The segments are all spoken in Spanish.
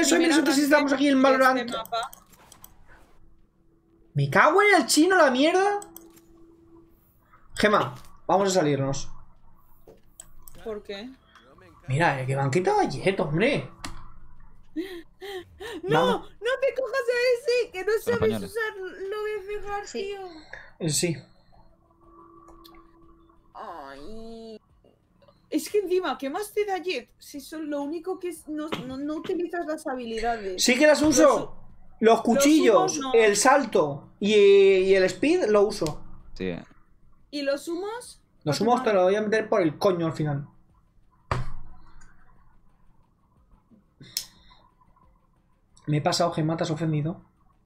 eso si estamos aquí en Valorant. Me cago en el chino, la mierda. Gema, vamos a salirnos. ¿Por qué? Mira, que me han quitado a Jet, hombre. ¡No! Vamos. ¡No te cojas a ese! ¡Que no sabes usar! Lo voy a cegar, tío. Sí. Ay. Es que encima, ¿qué más te da Jet? Si son lo único que es. No utilizas las habilidades. Sí que las uso. Los cuchillos, no. el salto y el speed lo uso. Sí. ¿Y los humos? Los humos te lo voy a meter por el coño al final. Me he pasado, Gemma, ¿te has ofendido?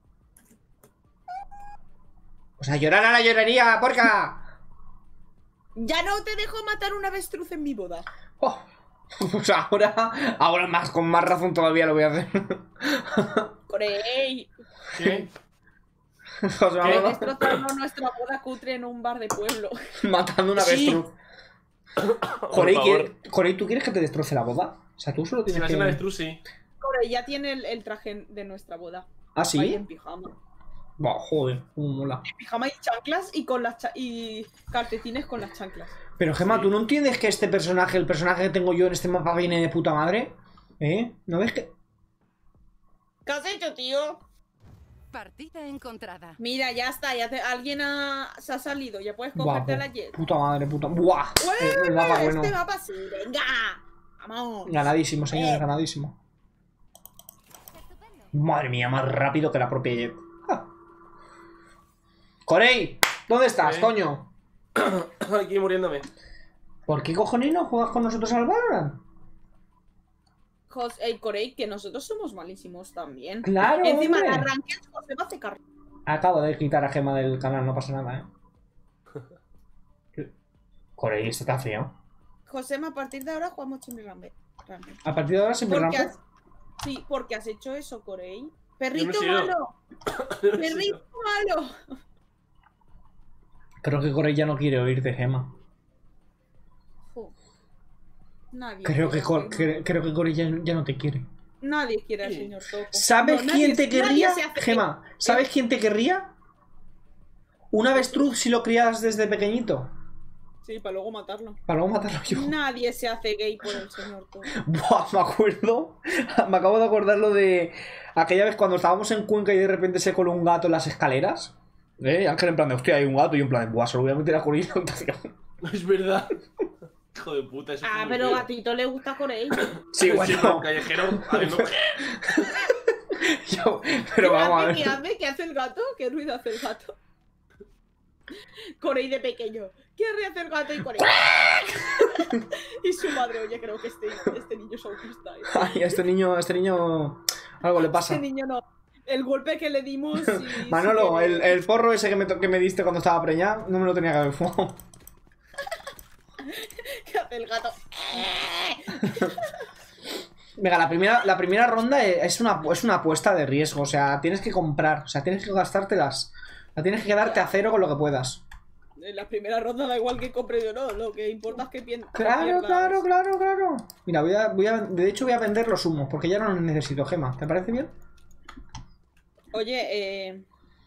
Pues a llorar a la llorería, porca. Ya no te dejo matar un avestruz en mi boda. Oh. Pues ahora más, con más razón todavía lo voy a hacer. Corey. ¿Qué? Pues vamos Destrozando nuestra boda cutre en un bar de pueblo. matando una avestruz. Corey, ¿tú quieres que te destroce la boda? O sea, tú solo Si tienes me que... hace una avestruz, sí. Corey ya tiene el traje de nuestra boda. ¿Ah, Ahí sí? en pijama. Buah, joder, cómo mola. En pijama y chanclas y con las y calcetines con las chanclas. Pero Gemma, ¿tú no entiendes que este personaje, el personaje que tengo yo en este mapa viene de puta madre? ¿No ves que...? ¿Qué has hecho, tío? Partida encontrada. Mira, ya está, alguien se ha salido, ya puedes cogerte a la Jet. Puta madre, puta... ¡Buah! El mapa bueno. Este mapa sí, venga. Vamos. Ganadísimo, señores, ganadísimo. Madre mía, más rápido que la propia Jet. Ah. Corey, ¿dónde estás, coño? Aquí muriéndome. ¿Por qué cojones no juegas con nosotros al Valorant? Corey, que nosotros somos malísimos también. Claro, encima hombre. la Ranked José va a hacer carrera. Acabo de quitar a Gemma del canal, no pasa nada, Corey, esto está feo. José, a partir de ahora jugamos Chimmy Ranked. A partir de ahora siempre rampo. Sí, porque has hecho eso, Corey. Perrito Yo me malo. Perrito malo. Creo que Corey ya no quiere oírte, Gemma. Nadie Creo que Corey ya no te quiere. Nadie quiere al señor Topo. ¿Sabes quién te querría? Gemma, ¿sabes quién te querría? Un avestruz si lo crías desde pequeñito. Sí, para luego matarlo. Para luego matarlo yo. Nadie se hace gay por el señor Topo. Buah, me acuerdo. Me acabo de acordar lo de aquella vez cuando estábamos en Cuenca y de repente se coló un gato en las escaleras. Ángel en plan de, hostia, hay un gato, y en plan de, buah, se lo voy a meter a Corey en la habitación. Es verdad. Hijo de puta, eso fue muy pero feo. gatito le gusta Corey. Sí, bueno. Callejero. Pero vamos a ver. ¿Qué hace el gato? ¿Qué ruido hace el gato? Corey de pequeño. ¿Qué hace el gato y Corey? Y su madre, oye, creo que este niño es autista. Ay, a este niño algo le pasa. Este niño no. El golpe que le dimos... Manolo, el porro ese que me diste cuando estaba preñada, no me lo tenía que haber fumado. ¿Qué hace el gato? Venga, la primera ronda es una apuesta de riesgo. O sea, tienes que comprar. O sea, tienes que gastártelas. O sea, tienes que quedarte a cero con lo que puedas. En la primera ronda da igual que compre yo no. Lo que importa es que pierdas. Claro. Mira, de hecho voy a vender los humos, porque ya no los necesito, Gema. ¿Te parece bien? Oye,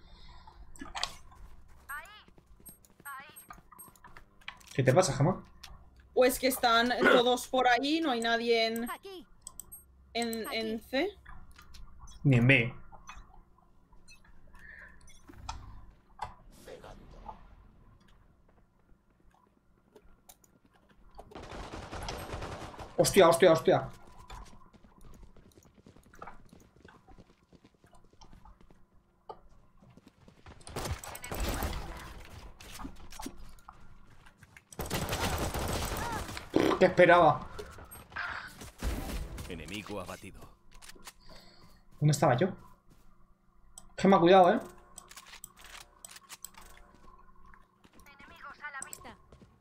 ¿Qué te pasa, Gema? pues que están todos por ahí, no hay nadie en C. Ni en B. Hostia. ¿Qué esperaba? Enemigo abatido. ¿Dónde estaba yo? Gema, cuidado, Enemigos a la vista.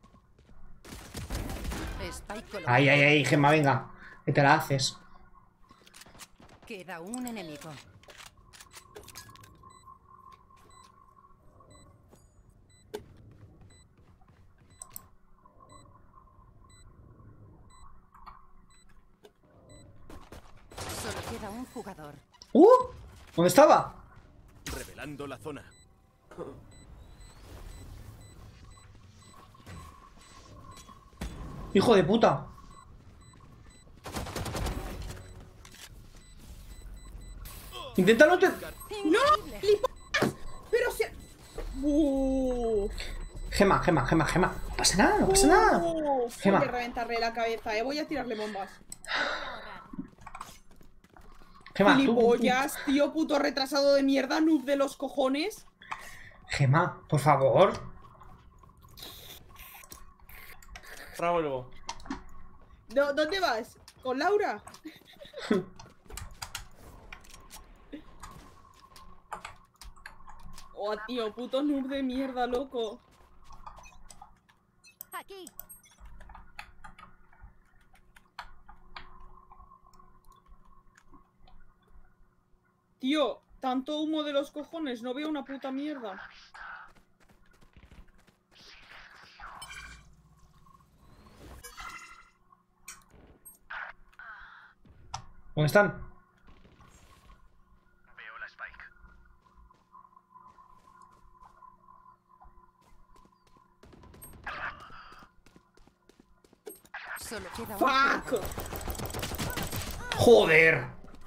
Ay, Gema, venga. Que te la haces. Queda un enemigo. Solo queda un jugador. ¿Dónde estaba? Revelando la zona. Hijo de puta. Intenta no te... ¡No! ¡Flipas! Pero si... Gema. No pasa nada, no pasa nada. Voy Gema. a reventarle la cabeza, voy a tirarle bombas. Gema, tú... Gilipollas, tío, puto retrasado de mierda, noob de los cojones. Gema, por favor. Ahora vuelvo. ¿Dónde vas? ¿Con Laura? Oh, tío, puto noob de mierda, loco. Aquí. Tío, tanto humo de los cojones, no veo una puta mierda. ¿Dónde están? Veo la Spike. Solo queda un ¡Fuck! jugador. ¡Joder!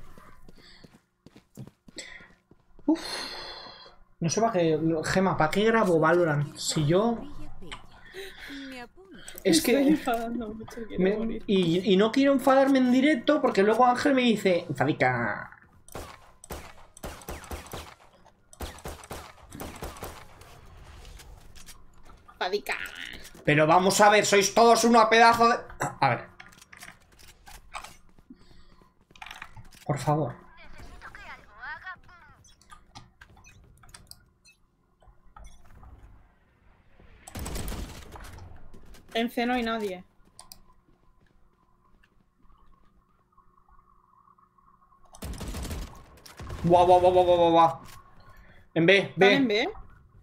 Uf. No sé para qué... Gema, ¿para qué grabo Valorant? Si yo... Me apunto. Es Estoy que... enfadando mucho, quiero morir. Y no quiero enfadarme en directo porque luego Ángel me dice... Enfadica... Padica. Pero vamos a ver, sois todos una pedazo de... A ver. Por favor. En C no hay nadie. Guau. En B, ¿Están en B. B?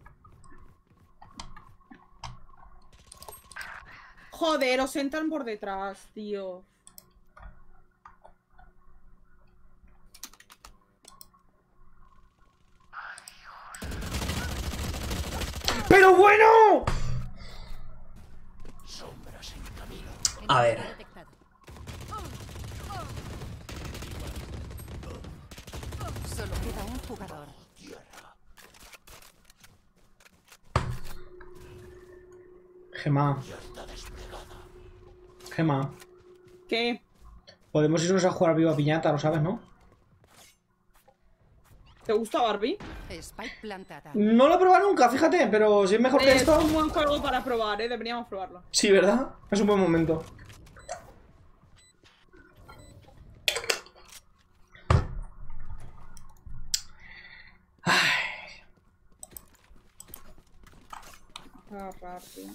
Joder, os entran por detrás, tío. ¡Pero bueno! A ver. Detectado. Solo queda un jugador. Gema. Gema. ¿Qué? Podemos irnos a jugar viva piñata, lo sabes, ¿no? ¿Te gusta Barbie? Spike plantada. No lo he probado nunca, fíjate, pero si es mejor que Es esto... un buen juego para probar, deberíamos probarlo. Sí, ¿verdad? Es un buen momento. Agarrar, tío.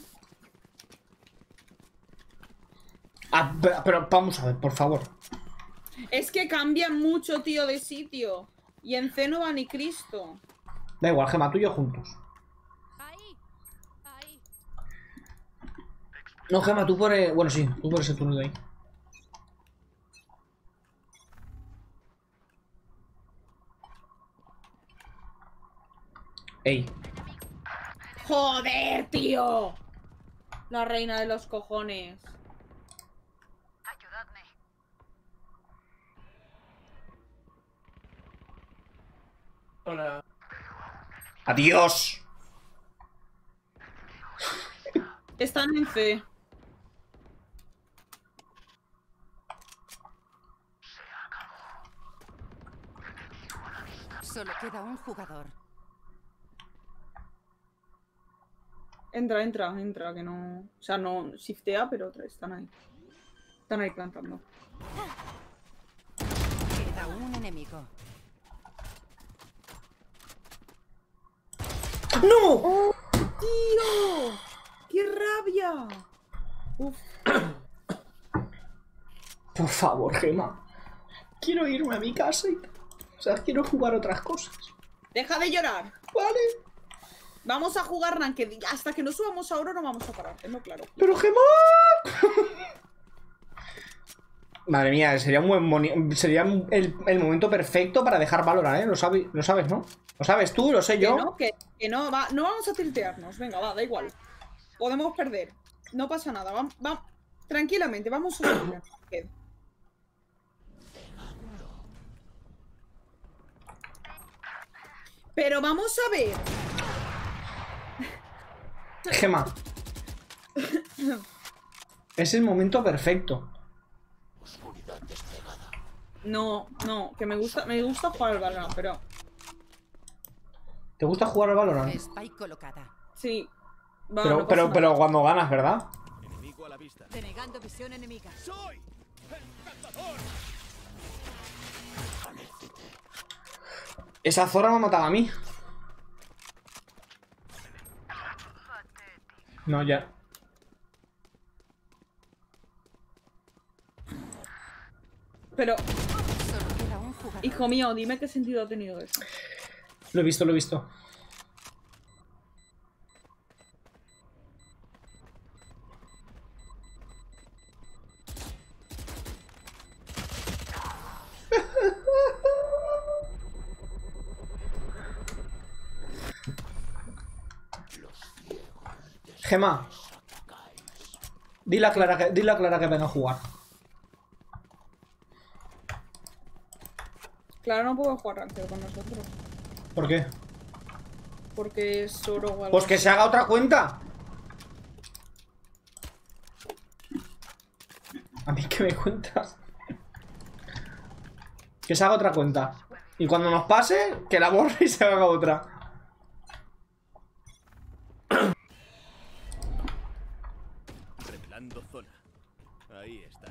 Pero vamos a ver, por favor. Es que cambian mucho, tío, de sitio. Y en C no va ni Cristo. Da igual, Gema, tú y yo juntos. Ahí. Ahí. No, Gema, tú por... Bueno, sí, tú por ese túnel de ahí. Ey. ¡Joder, tío! La reina de los cojones. Hola. ¡Adiós! Están en C. Solo queda un jugador. Entra, que no... O sea, no shiftea, pero están ahí. Están ahí plantando. Queda un enemigo. ¡No! ¡Oh, tío! ¡Qué rabia! Uf. Por favor, Gema. Quiero irme a mi casa y... O sea, quiero jugar otras cosas. ¡Deja de llorar! ¿Vale? Vamos a jugar Ranked. Hasta que no subamos a oro no vamos a parar. Tenlo claro. ¡Pero Gema! Madre mía, sería un sería el momento perfecto para dejar Valorant, ¿eh? Lo sabes, ¿no? Lo sabes tú, lo sé yo. Que no, no vamos a tiltearnos. Venga, va, da igual. Podemos perder. No pasa nada. Tranquilamente, vamos a subir. Pero vamos a ver. Gema. Es el momento perfecto. No, que me gusta jugar al Valorant, pero... ¿Te gusta jugar al Valorant? Spike colocada. Sí. Pero cuando ganas, ¿verdad? Enemigo a la vista. Denegando visión enemiga. ¡Soy el cazador! Esa zorra me ha matado a mí. No, ya. Pero, Solo queda un jugador. hijo mío, dime qué sentido ha tenido eso. Lo he visto, lo he visto. Gema. Dile a Clara que venga a jugar. Claro, no puedo jugar Ranked con nosotros. ¿Por qué? Porque es oro o algo. Pues que se haga otra cuenta. A mí que me cuentas. Que se haga otra cuenta. Y cuando nos pase, que la borre y se haga otra. Revelando zona. Ahí está.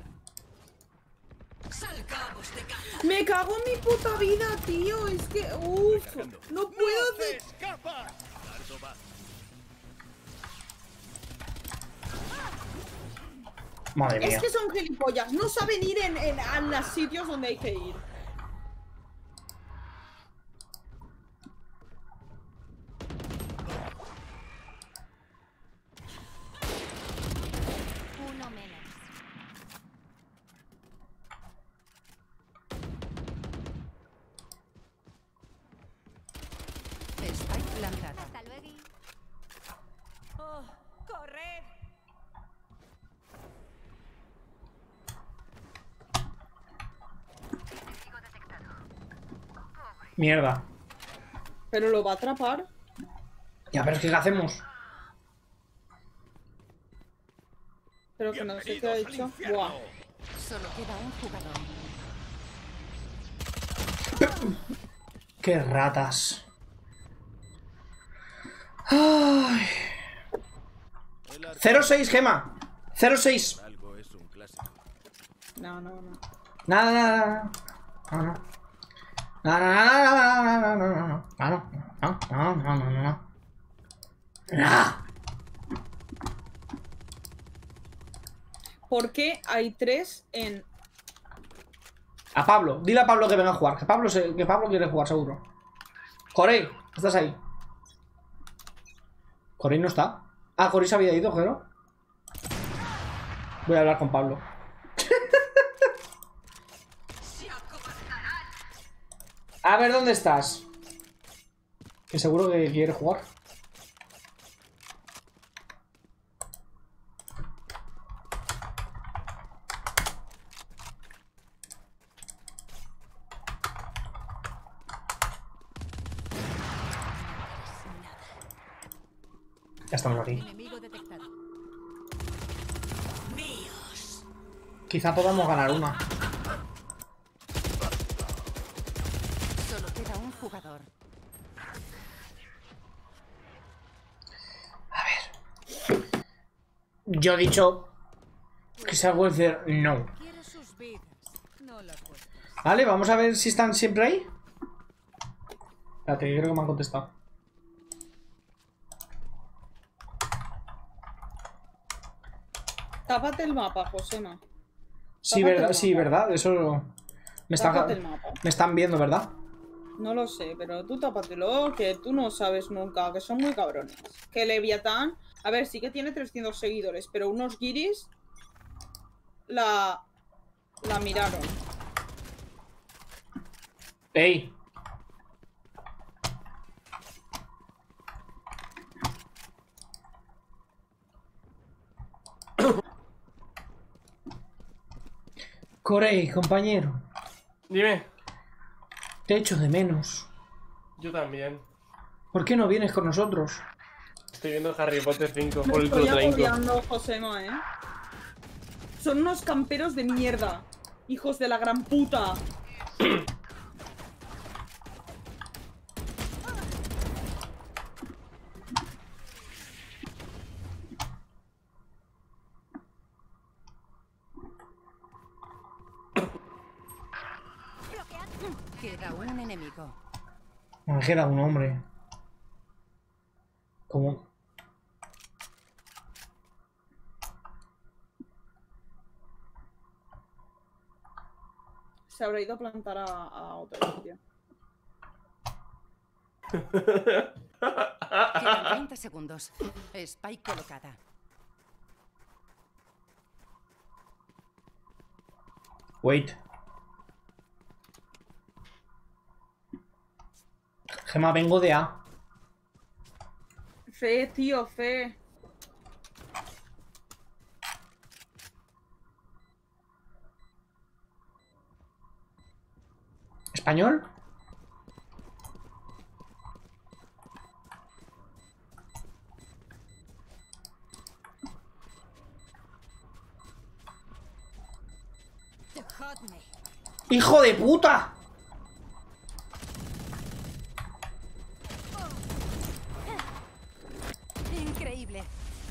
Me cago en mi puta vida, tío. Es que, uff, no puedo hacer... ¡Escapa! Dardo va. Madre mía. Es que son gilipollas. No saben ir a los sitios donde hay que ir. Uno menos. Spike plantada. Hasta luego. Oh, corred. Mierda. Pero lo va a atrapar. Ya, pero es que ¿qué hacemos? Pero que no sé qué ha hecho. Buah. Solo queda un jugador. Qué ratas. Ay. 0-6, Gema. 0-6. Algo es un clásico. No. Nada, nada, nada. No, no. No. ¿Por qué hay 3 en...? A Pablo, dile a Pablo que venga a jugar. Que Pablo quiere jugar, seguro. Corey, ¿estás ahí? Corey no está. Ah, Corey se había ido, ¿pero? Voy a hablar con Pablo. A ver, ¿dónde estás? Que seguro que quiere jugar. Ya estamos aquí. Enemigo detectado. Quizá podamos ganar una. Solo queda un jugador. Yo he dicho que se algo decir no. Quiere sus vidas, no las vuestras. Vale, vamos a ver si están siempre ahí. Espérate, que creo que me han contestado. Tápate el mapa, Josema. Sí, Tápate verdad, el sí, mapa. verdad. Eso Tápate el mapa. me están viendo, ¿verdad? No lo sé, pero tú tápatelo, que tú no sabes nunca, que son muy cabrones. Que Leviatán, a ver, sí que tiene 300 seguidores, pero unos guiris La miraron. ¡Ey! Corey, compañero. Dime. Te echo de menos. Yo también. ¿Por qué no vienes con nosotros? Estoy viendo Harry Potter 5 Me por el estoy culo tranco. agobiando, Josema, Son unos camperos de mierda. Hijos de la gran puta. Queda un enemigo. Me queda un hombre. ¿Cómo? Se habrá ido a plantar a otro sitio. Quedan 30 segundos. Spike colocada. Wait. Gemma, vengo de A. Fe, tío, fe. ¿Español? Dejadme. ¡Hijo de puta! Increíble.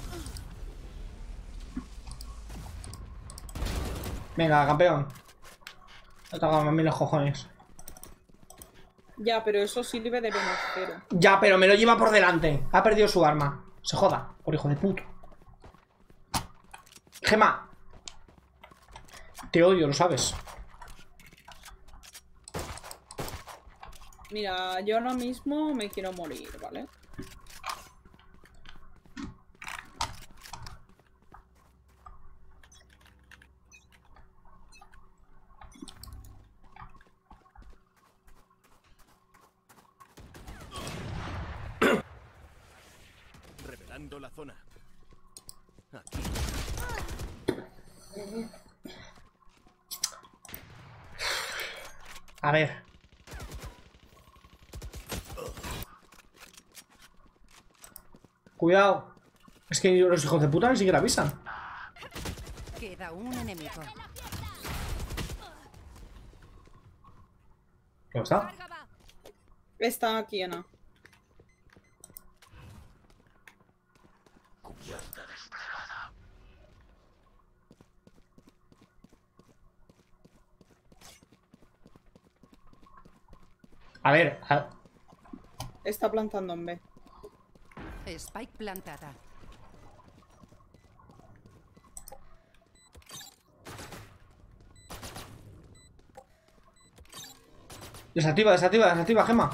Venga, campeón. No te hagas a mí los cojones. Ya, pero eso sirve de menos cero. Ya, pero me lo lleva por delante. Ha perdido su arma. Se joda, por hijo de puto. Gemma. Te odio, lo sabes. Mira, yo ahora mismo me quiero morir, ¿vale? Revelando la zona. Aquí. A ver. Cuidado. Es que los hijos de puta ni siquiera avisan. Queda un enemigo. ¿Dónde está? Está aquí, Ana. A ver. Está plantando en B. Spike plantada. Desactiva, desactiva, desactiva, Gemma.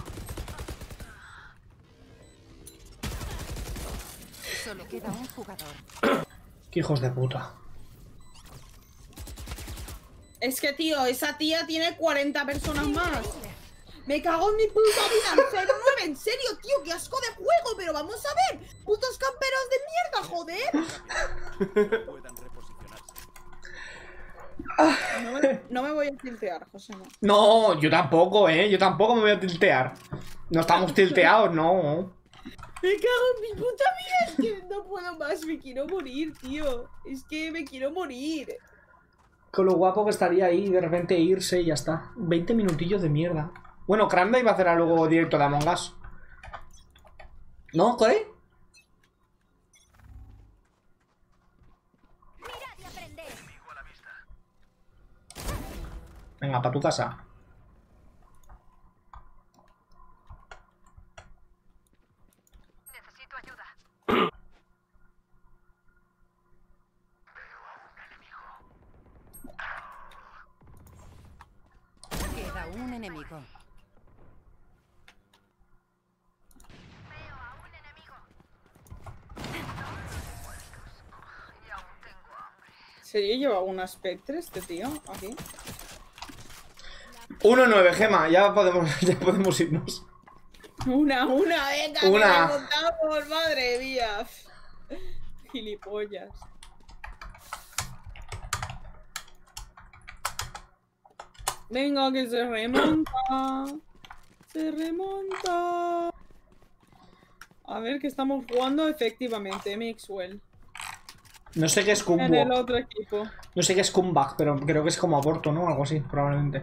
Solo queda un jugador. Qué hijos de puta. Es que, tío, esa tía tiene 40 personas más. Me cago en mi puta vida. 09, en serio, tío, qué asco de juego. Pero vamos a ver. Putos camperos de mierda, joder. Puedan reposicionarse. No me voy a tiltear, José. No, yo tampoco, Yo tampoco me voy a tiltear. No estamos tilteados, no. Me cago en mi puta vida. Es que no puedo más. Me quiero morir, tío. Es que me quiero morir. Con lo guapo que estaría ahí de repente irse y ya está. 20 minutillos de mierda. Bueno, Cranda iba a hacer luego directo de Among Us. ¿No, Corey? Mirad y aprended. Venga, para tu casa. Necesito ayuda. Queda un enemigo. Veo a un enemigo. Y aún tengo hambre. serio lleva una Spectre este tío? Aquí. 1-9, Gema. Ya podemos irnos. Una, venga, Una. que remontamos, madre mía. Gilipollas. Venga, que se remonta. Se remonta. A ver, que estamos jugando efectivamente, Mixwell. No sé qué es En el Comeback. otro equipo. No sé qué es Comeback, pero creo que es como aborto, ¿no? Algo así, probablemente.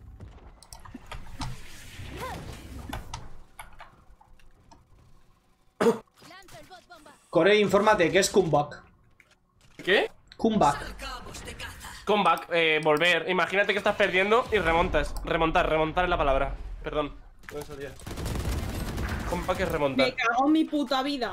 Lanzo el bot bomba. Corey, infórmate, ¿qué es Comeback? ¿Qué? Comeback. Comeback, volver. Imagínate que estás perdiendo y remontas. Remontar es la palabra. Perdón. No me salía. Comeback es remontar. Me cago en mi puta vida.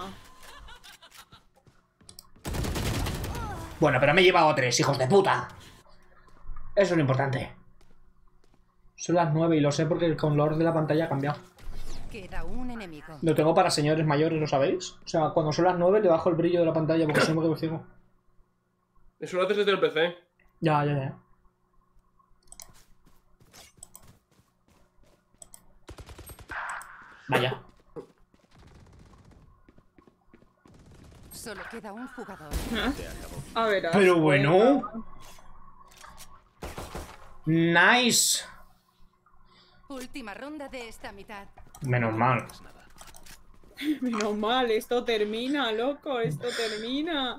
Bueno, pero me he llevado 3, hijos de puta. Eso es lo importante. Son las 9 y lo sé porque el color de la pantalla ha cambiado. Queda un enemigo. Lo tengo para señores mayores, ¿lo sabéis? O sea, cuando son las 9 le bajo el brillo de la pantalla porque si no me quedo ciego. Eso lo haces desde el PC. Ya. Vaya. Solo queda un jugador. A ver. Pero bueno. Nice. Última ronda de esta mitad. Menos mal. Menos mal, esto termina, loco, esto termina.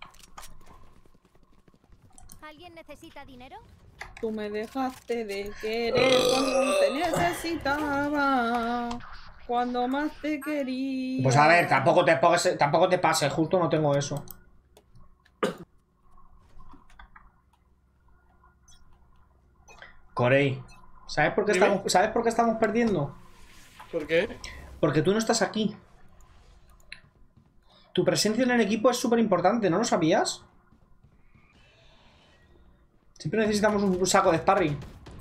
¿Alguien necesita dinero? Tú me dejaste de querer cuando te necesitaba. Cuando más te quería. Pues a ver, tampoco te pases, justo no tengo eso. Corey, ¿sabes por qué Dime. estamos perdiendo? ¿Por qué? Porque tú no estás aquí. Tu presencia en el equipo es súper importante, ¿no lo sabías? Siempre necesitamos un saco de sparring.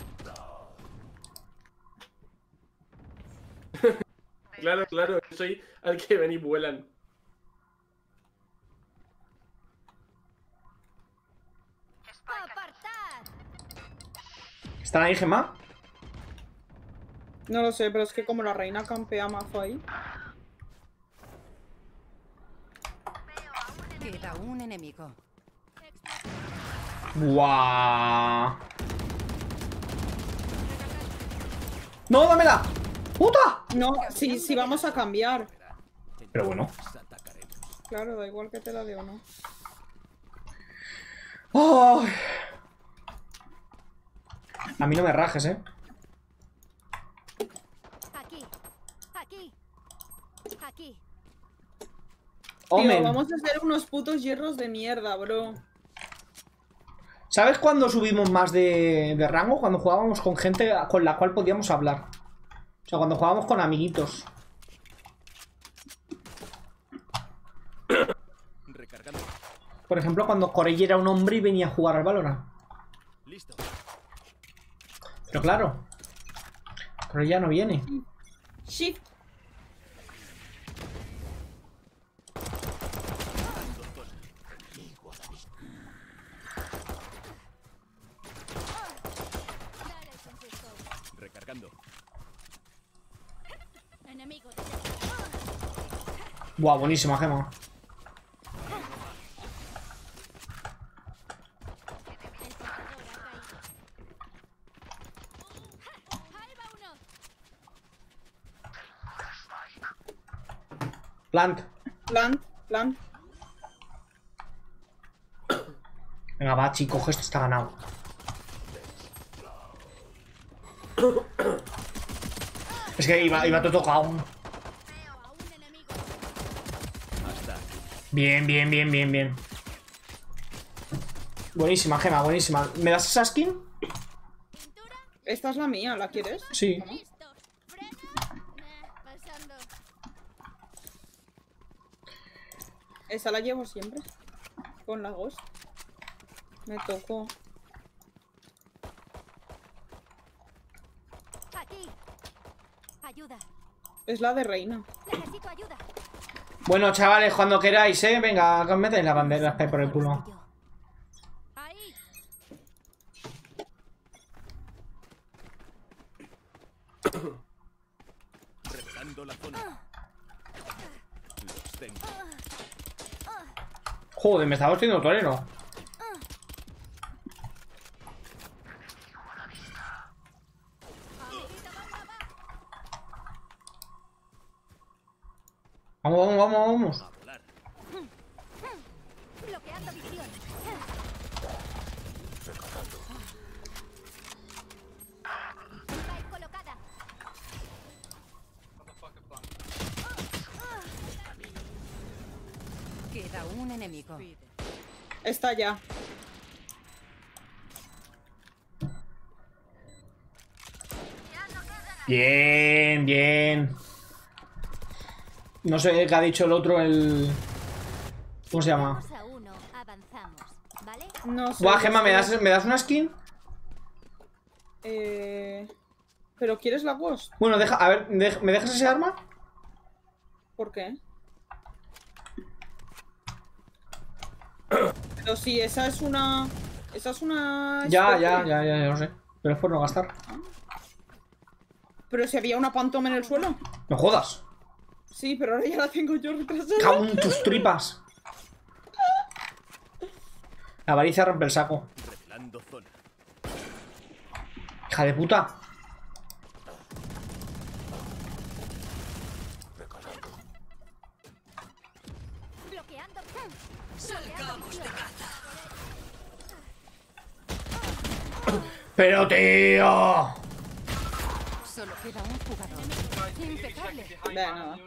Claro, soy al que ven y vuelan. ¡Apartad! ¿Están ahí, Gemma? No lo sé, pero es que como la reina campea mazo ahí. Queda un enemigo. ¡Guau! ¡No, dámela! ¡Puta! No, sí, vamos a cambiar. Pero bueno. Claro, da igual que te la dé o no. ¡Ay! A mí no me rajes, ¿eh? Aquí. Tío, Omen. vamos a hacer unos putos hierros de mierda, bro. ¿Sabes cuándo subimos más de rango? Cuando jugábamos con gente con la cual podíamos hablar. O sea, cuando jugábamos con amiguitos. Recargando. Por ejemplo, cuando Corey era un hombre y venía a jugar al Valorant. Listo. Pero claro, Corey ya no viene. Shift. Recargando. Enemigo. Buah, buenísima, Gema. Ahí va uno. Plant. Plan. Venga, va, chico, esto está ganado. Es que iba todo tocado. A un enemigo. Hasta aquí. Bien. Buenísima, Gema, buenísima. ¿Me das esa skin? Pintura. Esta es la mía, ¿la quieres? Sí. Listo. Frena. Pasando. Esa la llevo siempre. Con la Ghost. Me tocó. Aquí. Ayuda. Es la de reina. Necesito ayuda. Bueno, chavales, cuando queráis, venga, que os metáis la bandera por el culo. Revelando la zona. Los tengo. Joder, me estaba haciendo torero. Vamos, vamos, vamos, vamos. A volar. Bloqueando visión. Spike colocada. Queda un enemigo. Está ya. Bien, bien. No sé qué ha dicho el otro, el... ¿Cómo se llama? Vamos a uno, avanzamos, ¿vale? No sé. Buah, Gemma, ¿me das una skin? ¿Pero quieres la Ghost? Bueno, deja, a ver, ¿me dejas ese arma? ¿Por qué? Pero si esa es una... Esa es una... Ya, Spectre. ya lo sé. Pero es por no gastar. Pero si había una Phantom en el suelo. No jodas. Sí, pero ahora ya la tengo yo retrasada. Cago en tus tripas. La avaricia rompe el saco. Revelando zona. Hija de puta. Bloqueando. Salgamos de caza. Pero tío. Solo queda un jugador. Impecable. Venga.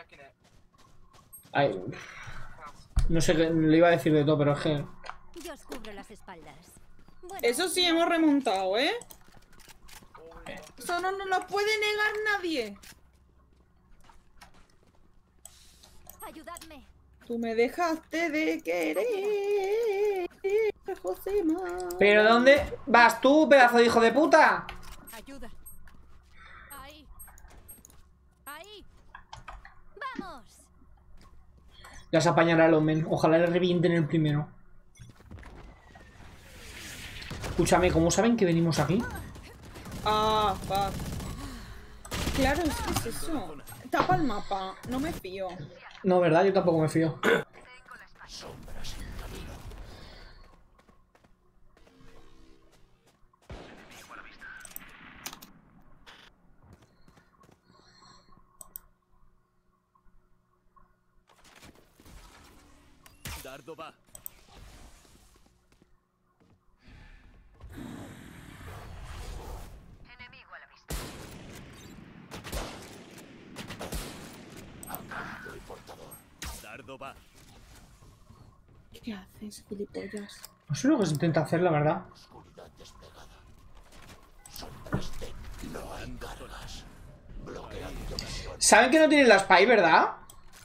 Ay. No sé qué le iba a decir de todo, pero es que... Yo os cubro las espaldas. Bueno, Eso sí hemos remontado, ¿eh? Eso no nos lo puede negar nadie. ayudadme. Tú me dejaste de querer, Josema. ¿Pero dónde vas tú, pedazo de hijo de puta? Ayuda. Ahí. Ahí. Vamos. Ya se apañará el Omen. Ojalá le revienten el primero. Escúchame, ¿cómo saben que venimos aquí? Ah, va. Claro, es que es eso. Tapa el mapa, no me fío. No, ¿verdad? Yo tampoco me fío. Dardo va. Dardo va. ¿Qué haces, gilipollas? No sé lo que se intenta hacer, la verdad. Revelando zonas. ¿Saben que no tienen la spy, verdad?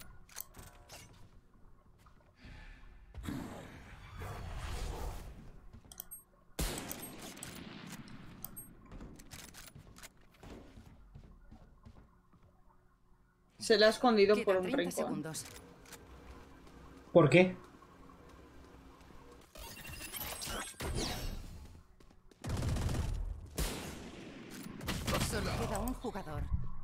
Se le ha escondido por Quedan un 30 rincón. segundos. ¿Por qué? Solo queda un jugador.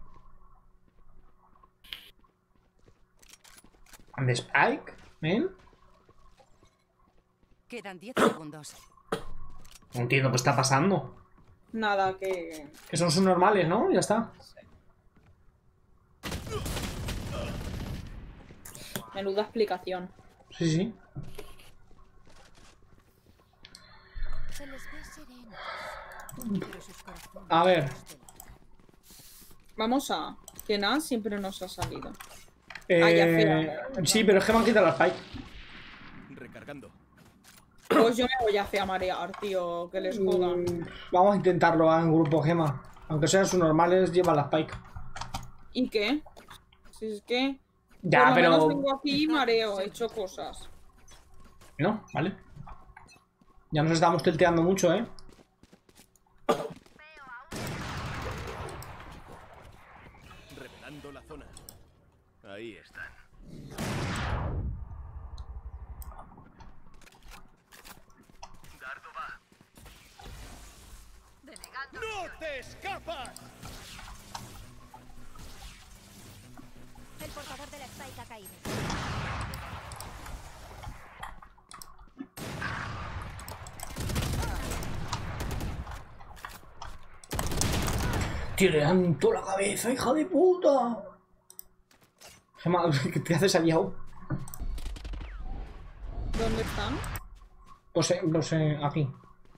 ¿And the Spike? ¿Eh? Quedan 10 segundos. No entiendo qué está pasando. Nada, que... Que son subnormales, ¿no? Ya está. Menuda explicación. Sí, sí. Se les ve serenos. Pero sus corazones. A ver. Vamos a... Que nada siempre nos ha salido. Eh, Ah, ya fea. sí, pero es que me han quitado la spike. Recargando. Pues yo me voy a hacer a marear, tío. Que les jodan. Vamos a intentarlo en grupo, Gema. Aunque sean subnormales, lleva la spike. ¿Y qué? Si es que... Ya, por lo menos pero... vengo aquí y mareo, he hecho cosas. No, vale. Ya nos estamos tilteando mucho, ¿eh? Revelando la zona. Ahí están. Dardo va. ¡No te escapas! paracaídas. Tío, le dan toda la cabeza, hija de puta. Gemma, ¿qué te haces allí aún? ¿Dónde están? Pues aquí.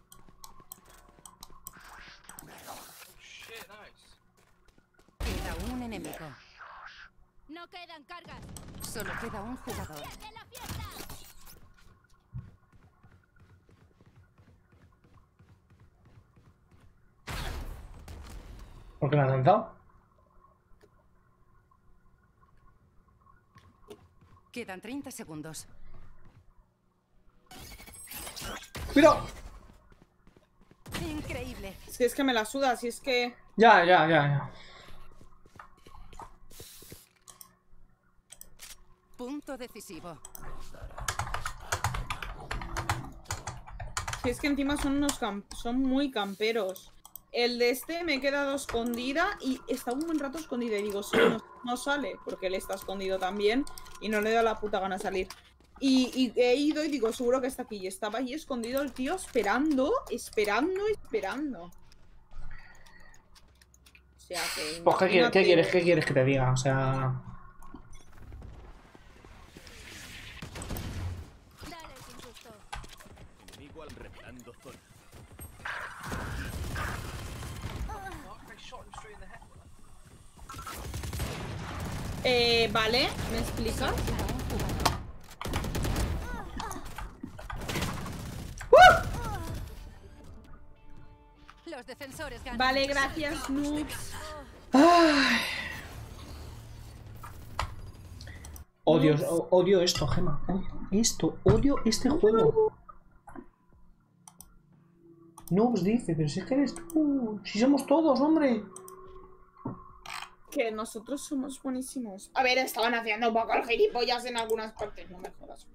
Queda un enemigo. No quedan cargas. Solo queda un jugador. ¡De la fiesta! ¿Por qué me has lanzado? Quedan 30 segundos. ¡Cuidado! Increíble. Si es que me la suda, si es que... Ya. Punto decisivo. Si es que encima son son muy camperos. El de este me he quedado escondida y está un buen rato escondida. Y digo, si no sale, porque él está escondido también y no le da la puta gana salir. Y he ido y digo, seguro que está aquí. Y estaba ahí escondido el tío esperando. O sea que... Pues, ¿qué imagínate. quieres que te diga? O sea... Dale sin susto. Enemigo al revelando zona. Vale, ¿me explicas? Los defensores ganan. Vale, gracias, noobs. Odio esto, Gemma. Odio este juego. Noobs dice, pero si es que eres tú. Si somos todos, hombre. Que nosotros somos buenísimos. A ver, estaban haciendo un poco el gilipollas en algunas partes. No me jodas.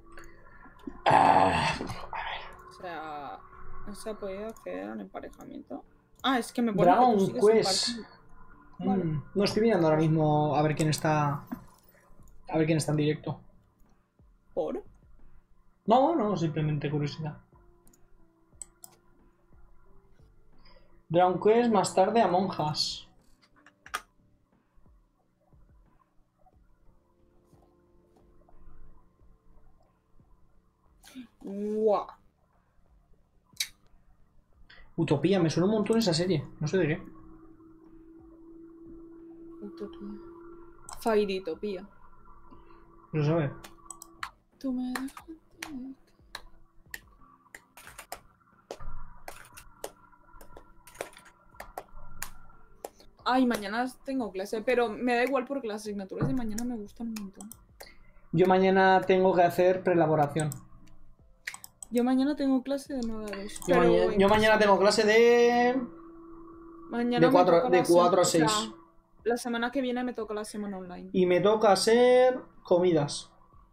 O sea, no se ha podido acceder al emparejamiento. Ah, es que me pone que tú Dragon sigues Quest. emparejando. Vale. No estoy mirando ahora mismo a ver quién está. A ver quién está en directo. ¿Por? No, simplemente curiosidad. Dragon Quest más tarde a monjas. Guau. Utopía, me suena un montón esa serie. No sé de qué. Utopía. Fairytopía. No sabe. Tú me dejas. Ay, mañana tengo clase, pero me da igual porque las asignaturas de mañana me gustan un montón. Yo mañana tengo que hacer preelaboración. Yo mañana tengo clase de 9 a 2. Yo mañana tengo clase de... Mañana de me 4 toca de la 4 a o sea, 6. la semana que viene me toca la semana online. Y me toca hacer comidas.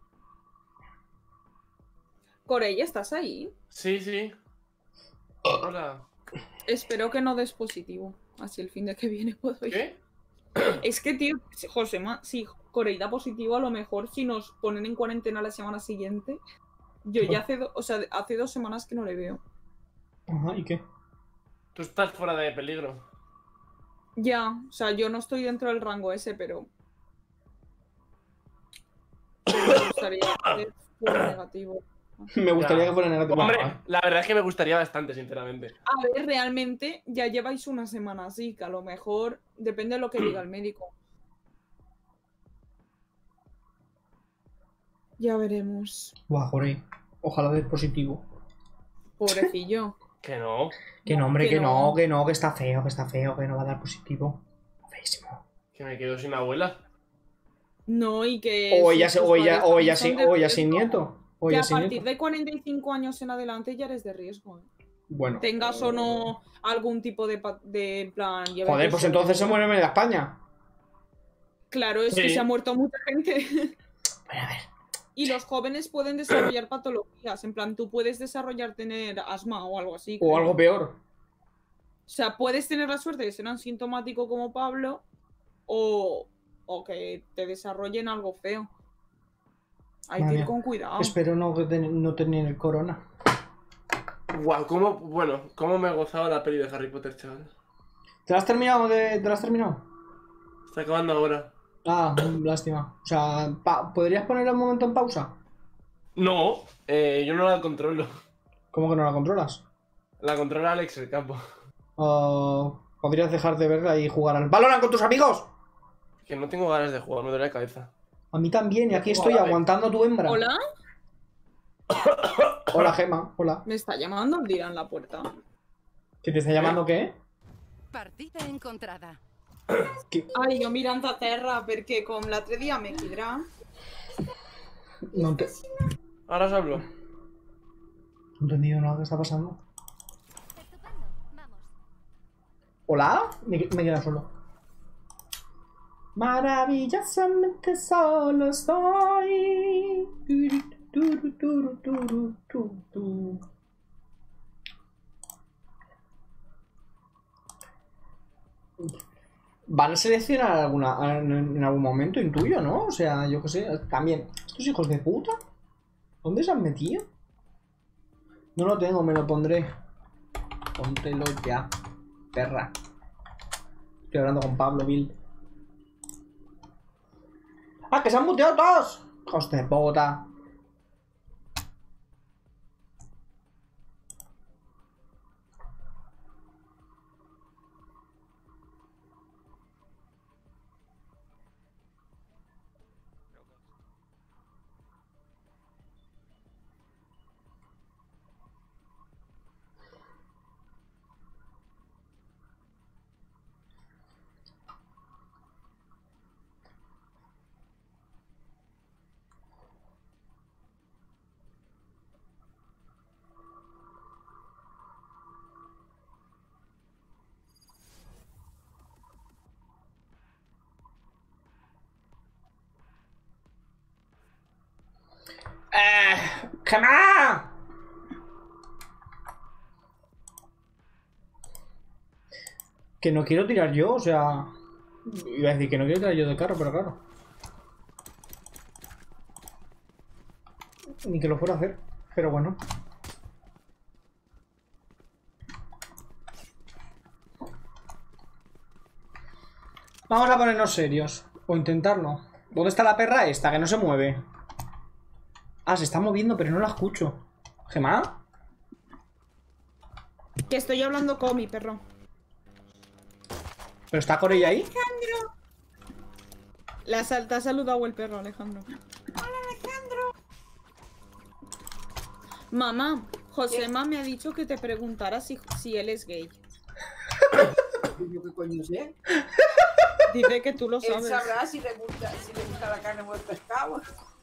Corella, ¿estás ahí? Sí. Hola. Espero que no des positivo. Así el fin de que viene puedo ir. ¿Qué? Es que, tío, Josema, si Corey da positivo, a lo mejor si nos ponen en cuarentena la semana siguiente. Yo ya hace 2 semanas que no le veo. Ajá, ¿y qué? Tú estás fuera de peligro. Ya, o sea, yo no estoy dentro del rango ese, pero me gustaría que fuera negativo. Me gustaría Ya. que fuera negativo. Hombre, Bueno, la verdad es que me gustaría bastante, sinceramente. A ver, realmente ya lleváis una semana así, que a lo mejor depende de lo que diga el médico. Ya veremos. Buah, Jorge. Ojalá dé positivo. Pobrecillo. Que no. Que no, hombre, Que que no. que está feo, que no va a dar positivo. Feísimo. Que me quedo sin abuela. No, y que... O ella, sus o ella, padres o ella, son sin, de o ella sin riesgo. nieto. O Que ella a sin partir nieto. de 45 años en adelante ya eres de riesgo. Bueno. Tengas o no algún tipo de plan... ya Joder, ves, pues o- entonces se muere media España. Claro, es que Sí. se ha muerto mucha gente. Bueno, a ver. Y los jóvenes pueden desarrollar patologías. En plan, tú puedes tener asma o algo así. O creo. algo peor. O sea, puedes tener la suerte de ser asintomático como Pablo o que te desarrollen algo feo. Hay Madre que ir mía. con cuidado. Espero no tener el corona. Guau, cómo me he gozado la peli de Harry Potter, chaval. ¿Te la has terminado? ¿Te la has terminado? Está acabando ahora. Ah, lástima. O sea, ¿podrías poner un momento en pausa? No, yo no la controlo. ¿Cómo que no la controlas? La controla Alex el campo. ¿Podrías dejar de verla y jugar al Valorant con tus amigos? Que no tengo ganas de jugar, me duele la cabeza. A mí también, y aquí estoy Hola, aguantando a tu hembra. ¿Hola? Hola, Gema. Hola. Me está llamando el Dira en la puerta. ¿Que te está llamando qué? Partida encontrada. Ai, jo mirant a terra perquè com l'altre dia me quedarà. No te... Ahora os hablo. No he entendido nada que está pasando. Estupendo. Vamos. ¿Hola? Me queda solo. Maravillosamente solo estoy. ¿Van a seleccionar en algún momento, intuyo, no? O sea, yo qué sé, también. ¿Estos hijos de puta? ¿Dónde se han metido? No lo tengo, me lo pondré. Póntelo ya, perra. Estoy hablando con Pablo Bill. ¡Ah, que se han muteado todos! ¡Hijos de puta! ¡Gemma! Que no quiero tirar yo, o sea... Iba a decir que no quiero tirar yo de carro, pero claro. Ni que lo fuera a hacer, pero bueno. Vamos a ponernos serios. O intentarlo. ¿Dónde está la perra esta? Que no se mueve. Ah, se está moviendo, pero no la escucho. ¿Gemma? Que estoy hablando con mi perro. ¿Pero está con ella ahí? Te ha saludado el perro, Alejandro. Hola, Alejandro. Mamá, Josema me ha dicho que te preguntara si él es gay. ¿Yo qué coño sé? Dice que tú lo Él sabes. sabrá si le gusta la carne o el pescado.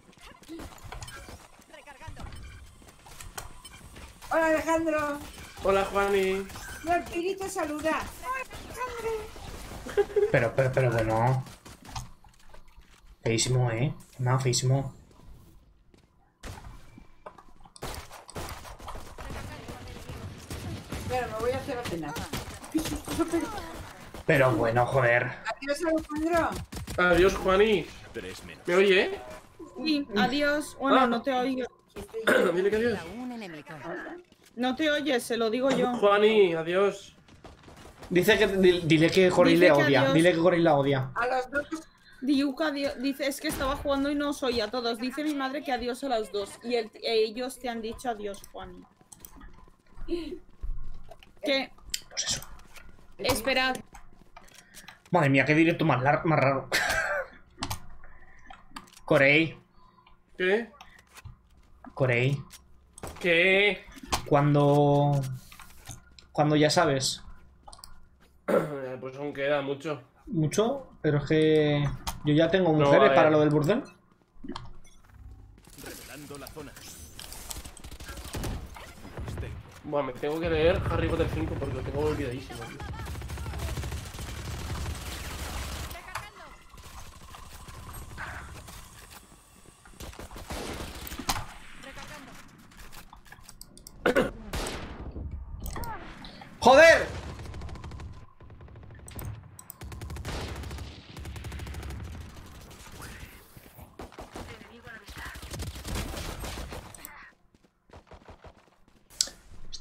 Hola, Alejandro. Hola, Juani. No, el Piri te saluda. Pero bueno. Feísimo, No, feísimo. Pero me voy a hacer a cenar. Pero bueno, joder. Adiós, Alejandro. Adiós, Juani. 3 menos. ¿Me oye? Sí, adiós. Bueno, Ah. no te oigo. Dile que adiós. Un enemigo. No te oyes, se lo digo yo. Juani, adiós. Dice que dile que Goril Dice le que odia. adiós. Dile que Goril la odia. A los dos. Diuca dice, es que estaba jugando y no os oía a todos. Dice mi madre que adiós a las dos. Y ellos te han dicho adiós, Juan. ¿Qué? Pues eso. Esperad. Madre mía, qué directo más raro. Corey. ¿Qué? Corey. ¿Qué? Cuando ya sabes. Pues aún queda mucho. Mucho, pero es que yo ya tengo No, mujeres a ver. para lo del burdel. Revelando la zona. Bueno, me tengo que leer Harry Potter 5 porque lo tengo olvidadísimo, tío. ¡Joder!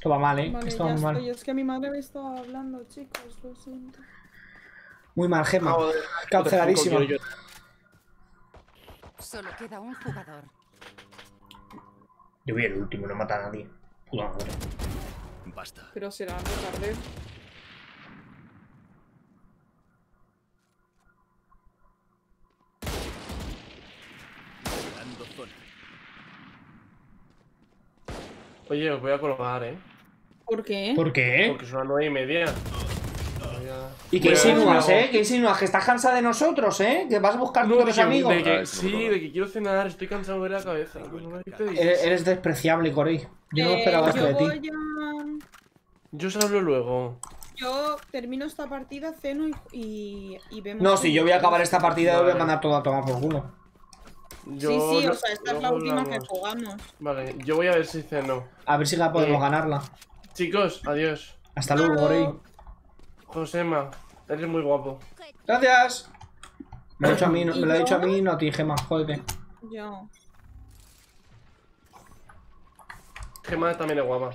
Esto va mal, Vale, Esto va ya muy mal. estoy. Es que mi madre me estaba hablando, chicos. Lo siento. Muy mal, Gemma. Joder, Canceladísimo. quiero yo. Solo queda un jugador. Yo voy el último, no mata a nadie. Puta madre. Basta. Pero será tarde. Dando zona. Oye, os voy a colgar, ¿Por qué? ¿Por qué? Porque son las 9:30. ¿Y qué insinúas, ¿Qué insinúas? ¿Que estás cansada de nosotros, Que vas a buscar No, todos los amigos. Sí, de que quiero cenar, estoy cansado de la cabeza. No me pedís. Eres despreciable, Corey. Yo no me esperaba esto de yo ti. voy a... Yo os hablo luego. Yo termino esta partida, ceno y vemos... No, si yo voy a acabar esta partida, Vale. voy a mandar todo a tomar por culo. Sí, o sea, esta es la última que jugamos. Vale, yo voy a ver si ceno. A ver si la podemos ganarla. Chicos, adiós. Hasta luego, Corey. Josema, eres muy guapo. Gracias. Me lo ha dicho a mí, ¿Y me lo ha yo? dicho a mí, no a ti, Gemma. Jódete. Yo. Gemma también es guapa.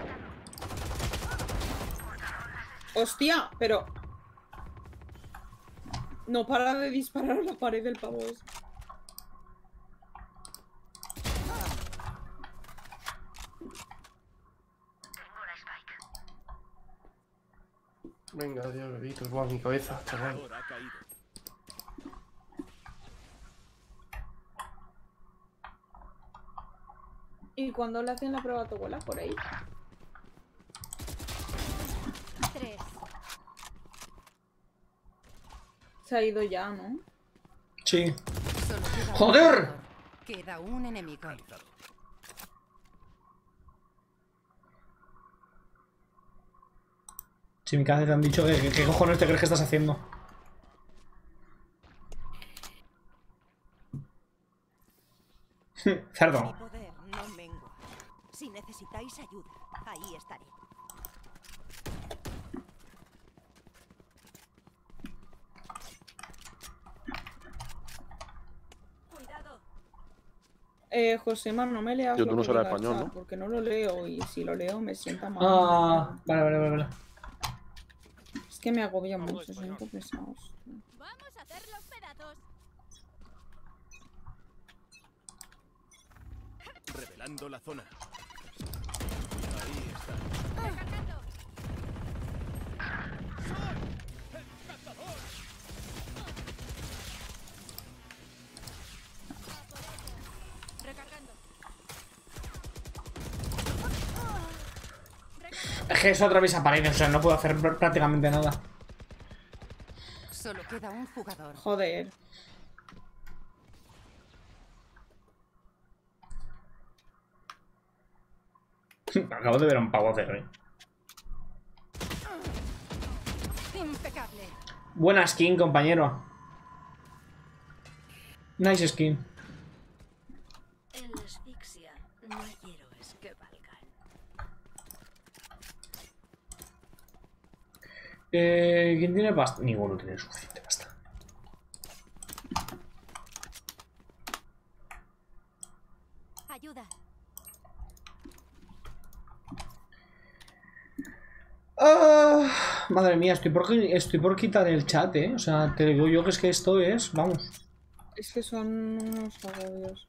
Hostia, pero... No para de disparar a la pared del pavo ese. Venga, adiós, bebitos. Guau, mi cabeza, chaval. Ahora ha caído. ¿Y cuando le hacen la prueba a tu abuela por ahí? 3. Se ha ido ya, ¿no? Sí. Solo queda un ¡Joder! jugador. Queda un enemigo. Si mi cabeza te han dicho que qué cojones te crees que estás haciendo. Cerdo. Mi poder no mengua. Si necesitáis ayuda, ahí estaré. Cuidado. Josema, no me leas Yo, lo tú no que serás diga el español, chat, ¿no? porque no lo leo y si lo leo me sienta mal. Ah, vale. Es que me agobia mucho, son muy pesados. Vamos a hacer los pedazos. Revelando la zona. Ahí está. Recargando. Recargando. Es que eso atraviesa paredes, o sea, no puedo hacer prácticamente nada. Solo queda un jugador. Joder. Acabo de ver a un pavo hacer, Impecable. Buena skin, compañero. Nice skin. En la asfixia no hay héroes que valgan. ¿Quién tiene pasta? Ninguno tiene suficiente pasta. Ayuda. Madre mía, estoy por quitar el chat, O sea, te digo yo que es que esto es... Vamos. Es que son unos agobios.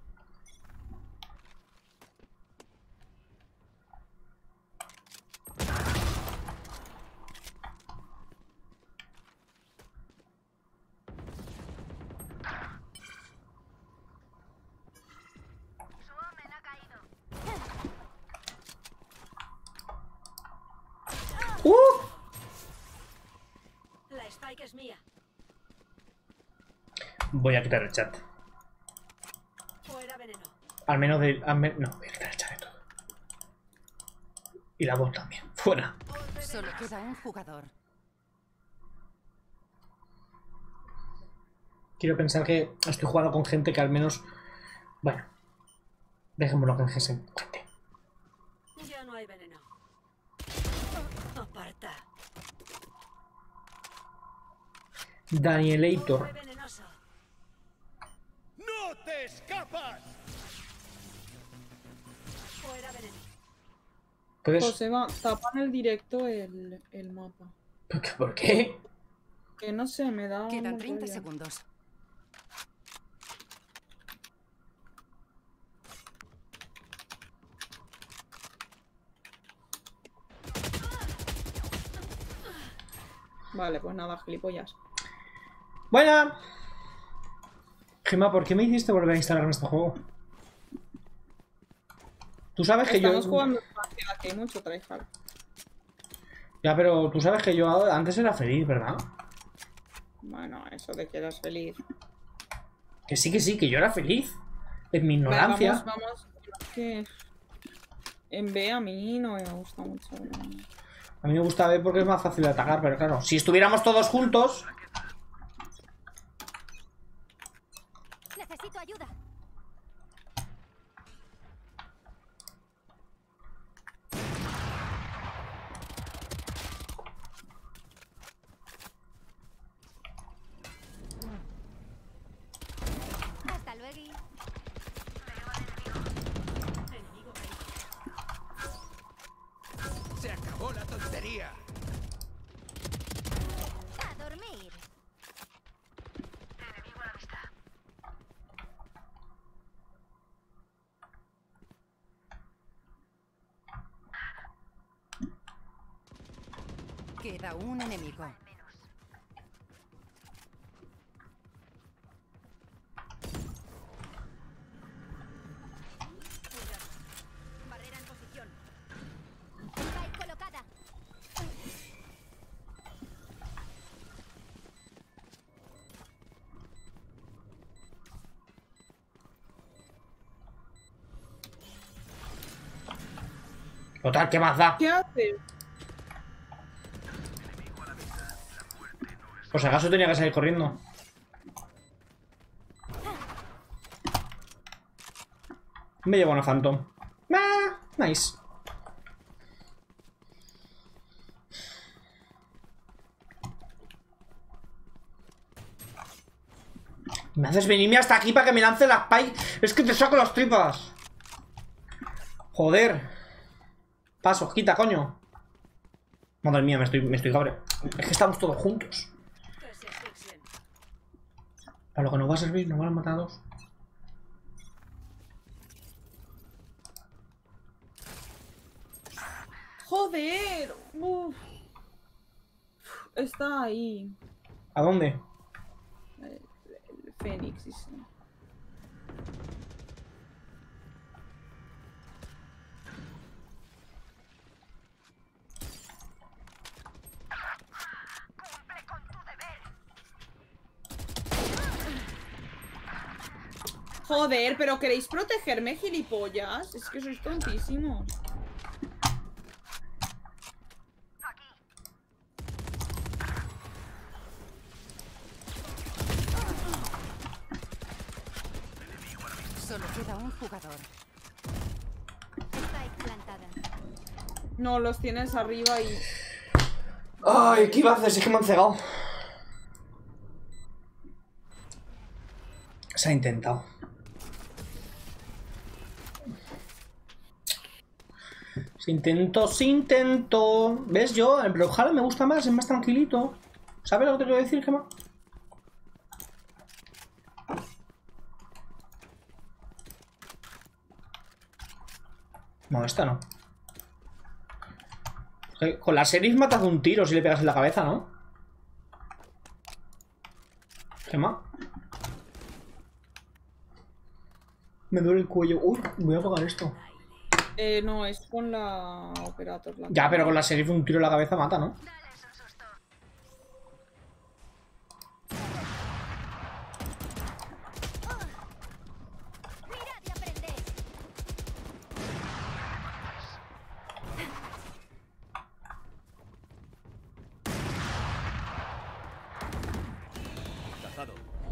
La Spike es mía. Voy a quitar el chat. Fuera veneno. Al menos de... no, voy a quitar el chat de todo. Y la voz también. Fuera. Solo queda un jugador. Quiero pensar que estoy jugando con gente que al menos... Bueno. Dejémoslo con gente. Ya no hay veneno. Aparta. Danielator. Fue venenoso. ¡No te escapas! Fuera veneno. Entonces, Joseba, tapa en el directo el mapa. ¿por qué? Que no sé, me da. Quedan una 30 rabia. segundos. Vale, pues nada, gilipollas. Buena. Gemma, ¿por qué me hiciste volver a instalar este juego? Tú sabes que Estamos yo... jugando partida, que hay mucho tryhard. Ya, pero tú sabes que yo antes era feliz, ¿verdad? Bueno, eso de que eras feliz. Que sí, que yo era feliz. En mi Vale, ignorancia. vamos. Que en B a mí no me gusta mucho. A mí me gusta ver porque es más fácil de atacar, pero claro, si estuviéramos todos juntos... Necesito ayuda. Hasta luego. Se acabó la tontería. A dormir. Queda un enemigo. Barrera en posición. Spike colocada. Total, ¿qué más da? ¿Qué haces? Por si acaso tenía que salir corriendo. Me llevo una Phantom. Ah, nice. Me haces venirme hasta aquí para que me lance la spike. Es que te saco las tripas. Joder. Paso, quita, coño. Madre mía, me estoy cabre. Es que estamos todos juntos. Que se asfixien. Para lo que nos va a servir, nos van a matar a dos. Joder. Uf. Está ahí. ¿A dónde? El Fénix, sí. Joder, pero ¿queréis protegerme, gilipollas? Es que sois tontísimos. Solo queda un jugador. Spike plantada. No, los tienes arriba y... Ay, ¿qué iba a hacer? Si es que me han cegado. Se ha intentado. Se intentó. ¿Ves? Yo, el Brawlhalla me gusta más, es más tranquilito. ¿Sabes lo que te quiero decir, Gemma? No, esta no. Con la series matas de un tiro si le pegas en la cabeza, ¿no? Gemma. Me duele el cuello. Uy, voy a apagar esto. No, es con la Operator. Ya, pero con la serie un tiro en la cabeza mata, ¿no? Dales un susto. Mirad y aprended. Cazado.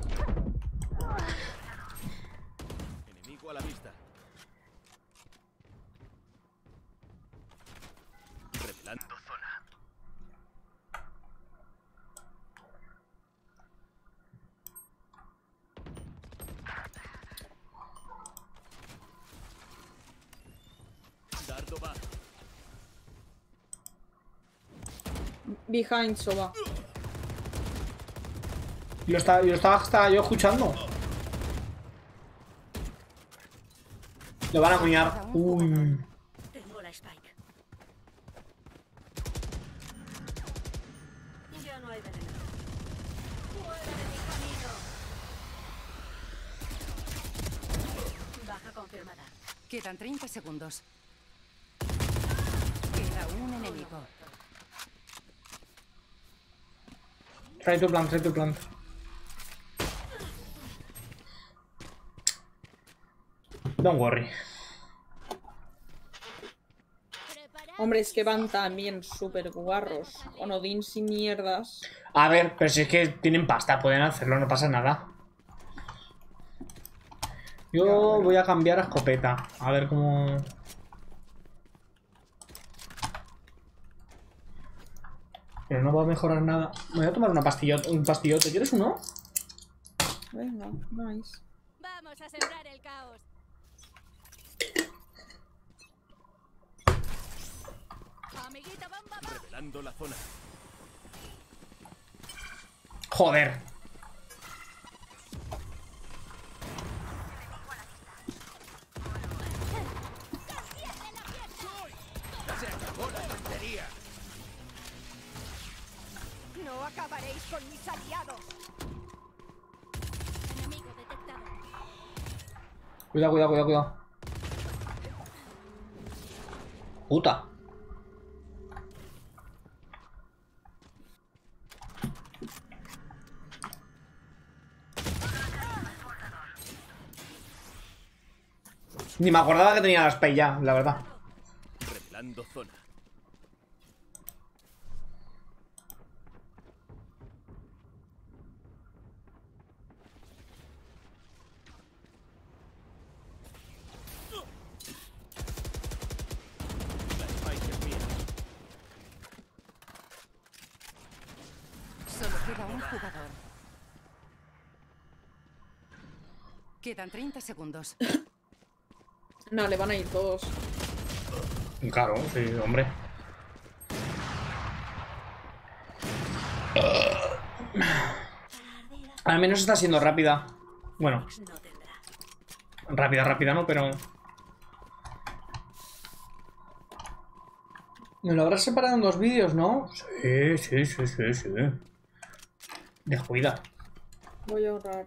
Enemigo a la vista. Revelando zona. Behind Soba. Yo estaba yo escuchando. Lo van a muñar. Uy. Tengo la spike. Ya no hay veneno. Fuera de mi camino. Baja confirmada. Quedan 30 segundos. Queda un enemigo. Try to plant, try to plant. Don't worry. Hombre, es que van también súper guarros. Con Odins y mierdas. A ver, pero si es que tienen pasta, pueden hacerlo, no pasa nada. Yo voy a cambiar a escopeta. A ver cómo... Pero no va a mejorar nada. Me voy a tomar una pastillota, un pastillote. ¿Quieres uno? Venga, nice. Vamos a sembrar el caos. Amiguita, bomba, va. Revelando la zona. Joder. Se acabó la tontería. No acabaréis con mis aliados. Enemigo detectado. Cuidado, cuidado, cuidado, cuidado. Puta. Ni me acordaba que tenía las Spy ya, la verdad. Revelando zona. La spike es mía. Solo queda un jugador. Quedan 30 segundos. No, le van a ir todos. Claro, sí, hombre. Al menos está siendo rápida. Bueno, No tendrá. rápida, rápida no, pero... ¿Me lo habrás separado en dos vídeos, no? Sí, sí, sí, sí, sí. Descuida. Voy a ahorrar.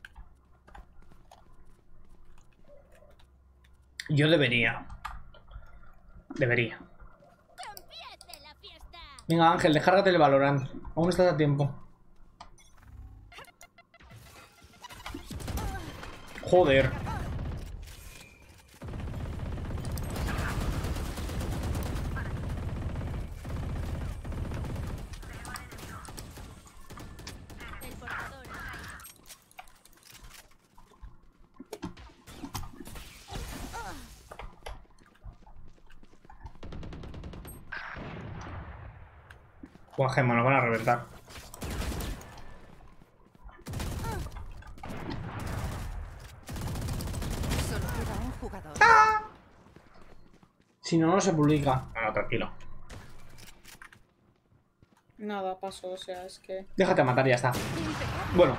Yo debería. Debería. ¡Empiece la fiesta! Venga, Ángel, descárgate el Valorant. Aún estás a tiempo. Joder. El portador ha caído. Buah, Gemma, nos van a reventar. Solo queda un jugador. Si no, no se publica. No, tranquilo. Nada, paso, o sea, es que... Déjate matar y ya está. Bueno.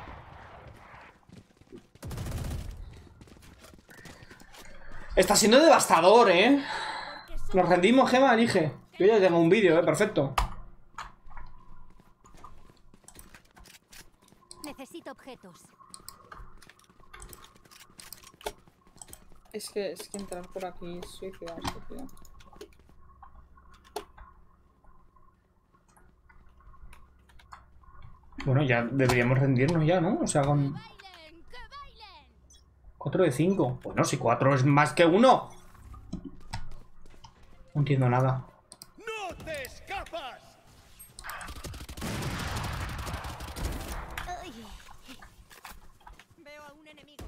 Está siendo devastador, ¿eh? Nos rendimos, Gemma, elige. Yo ya tengo un vídeo, perfecto. Necesito objetos. Es que entrar por aquí es suicidarse, tío. Bueno, ya deberíamos rendirnos ya, ¿no? O sea, con ¡Bailen! ¡Que bailen! 4 de 5. Bueno, si 4 es más que 1. No entiendo nada. ¡No te escapas! Ay. Veo a un enemigo.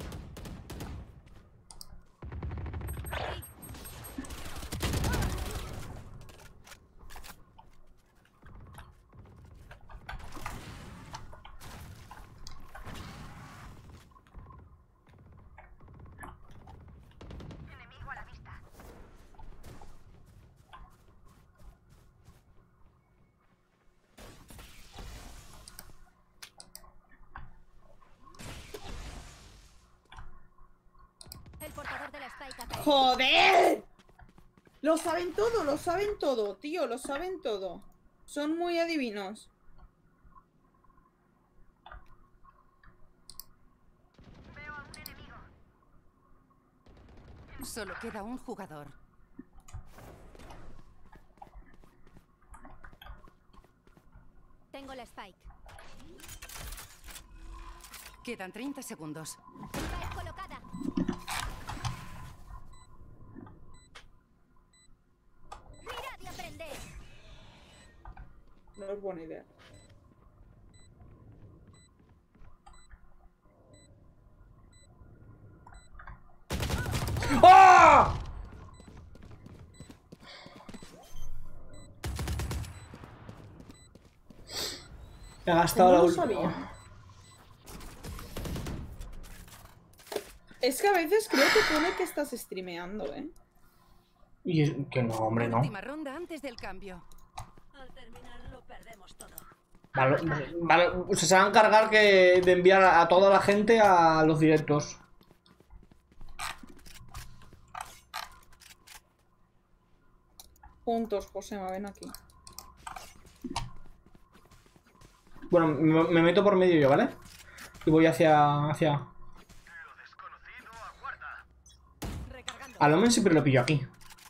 ¡Joder! Lo saben todo, tío, lo saben todo. Son muy adivinos. Solo queda un jugador. Tengo la spike. Quedan 30 segundos. Spike colocada. Mirad y aprended. No es buena idea. ¡Ah! He gastado ¿Cómo la lo última. sabía? Es que a veces creo que pone que estás streameando, ¿eh? Y que no, hombre, no. Última ronda antes del cambio. Al terminar lo perdemos todo. Vale, o sea, se van a encargar de enviar a toda la gente a los directos. Juntos, Josema, ven aquí. Bueno, me meto por medio yo, ¿vale? Y voy hacia... Recargando. Al hombre siempre lo pillo aquí.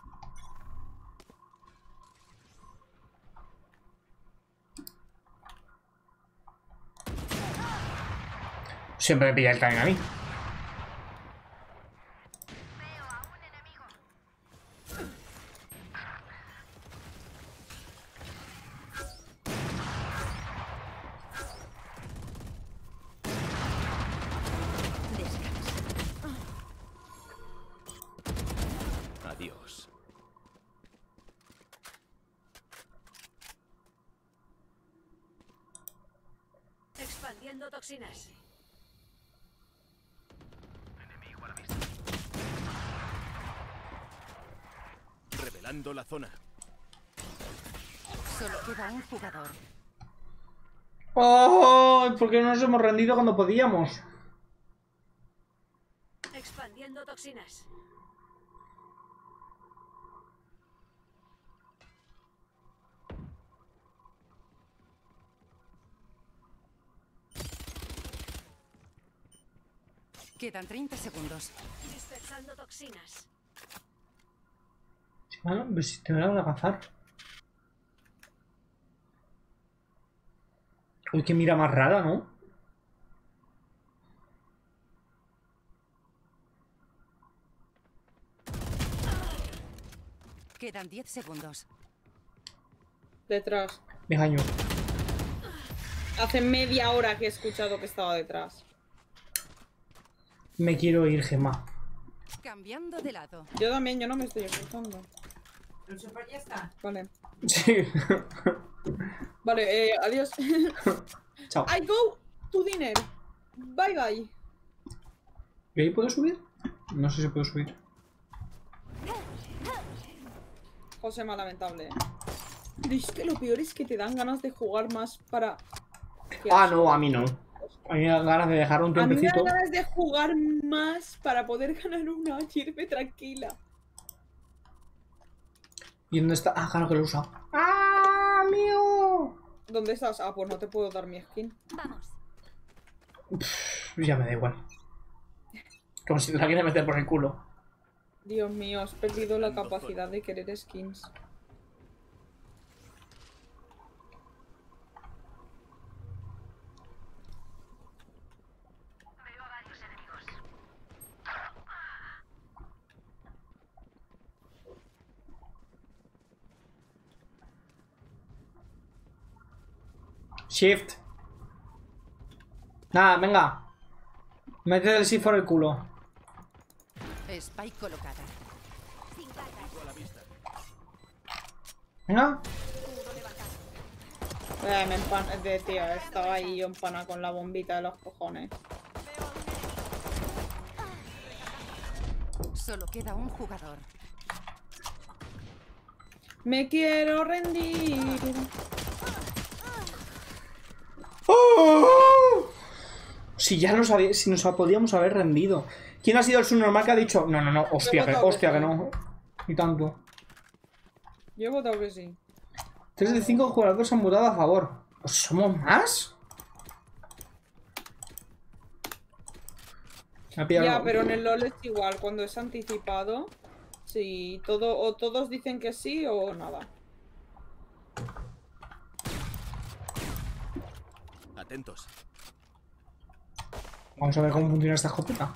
Siempre me pilla el timing a mí. Adiós. Expandiendo toxinas. Revelando la zona. Solo queda un jugador. ¡Oh! ¿Por qué no nos hemos rendido cuando podíamos? Expandiendo toxinas. Quedan 30 segundos. Dispersando toxinas. Bueno, pues si te van a cazar. Uy, qué mira más rara, ¿no? Quedan 10 segundos. Detrás. Me engaño. Hace media hora que he escuchado que estaba detrás. Me quiero ir, Gemma. Cambiando de lado. Yo también, yo no me estoy escuchando. El sofá ya está. Vale. Sí. Vale, adiós. Chao. I go to dinner. Bye bye. ¿Y ahí puedo subir? No sé si puedo subir. Josema, lamentable. Pero es que lo peor es que te dan ganas de jugar más para... Ah, no, a mí no. A mí me dan ganas de dejar un A mí me tiempecito. dan ganas de jugar más para poder ganar una y irme tranquila. ¿Y dónde está? Ah, claro que lo he usado. ¡Ah, mío! ¿Dónde estás? Ah, pues no te puedo dar mi skin. Vamos. Ya me da igual. Como si te la quieres meter por el culo. Dios mío, has perdido la capacidad de querer skins. Shift. Nada, venga. Mete el shift por el culo. Spike colocada. Sin cargas. Venga. Me empané, tío, estaba ahí yo empana con la bombita de los cojones. Solo queda un jugador. Me quiero rendir. ¡Oh! Si ya nos, si nos podíamos haber rendido. ¿Quién ha sido el subnormal que ha dicho? No, no, no, hostia, que no. Ni tanto. Yo he votado que sí. 3 de 5 jugadores han votado a favor. ¿Pues somos más? Ya, pero en el LoL es igual. Cuando es anticipado, sí, todo, o todos dicen que sí o nada. Atentos. Vamos a ver cómo funciona esta escopeta.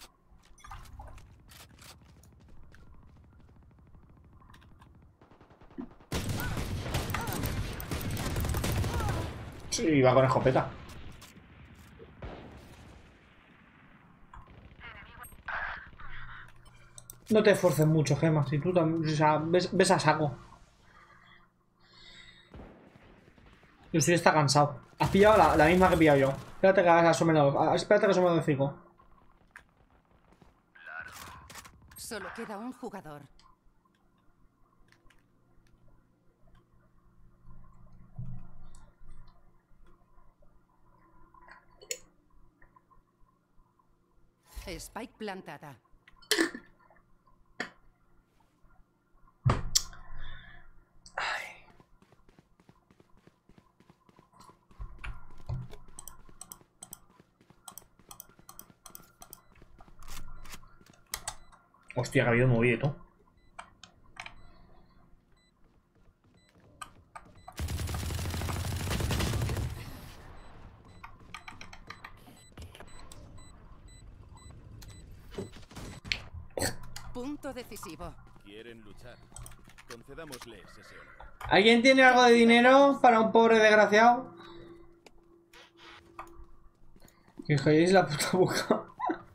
Sí, va con escopeta. No te esfuerces mucho, Gemma. Si tú también, o sea, ves a saco. Yo sí está cansado. Has pillado la misma que he pillado yo. Espérate que asome de fico. Solo queda un jugador. Spike plantada. Hostia, que ha habido movido. Punto decisivo. Quieren luchar. Concedámosles ese honor. ¿Alguien tiene algo de dinero para un pobre desgraciado? Que joyéis la puta boca.